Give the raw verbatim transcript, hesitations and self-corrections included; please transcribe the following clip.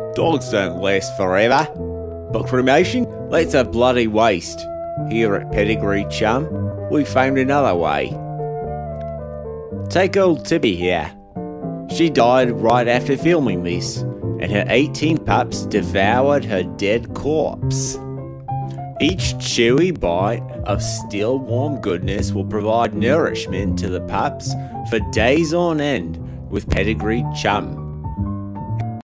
Dogs don't last forever, but cremation? That's a bloody waste. Here at Pedigree Chum, we found another way. Take old Tibby here. She died right after filming this, and her eighteen pups devoured her dead corpse. Each chewy bite of still warm goodness will provide nourishment to the pups for days on end with Pedigree Chum.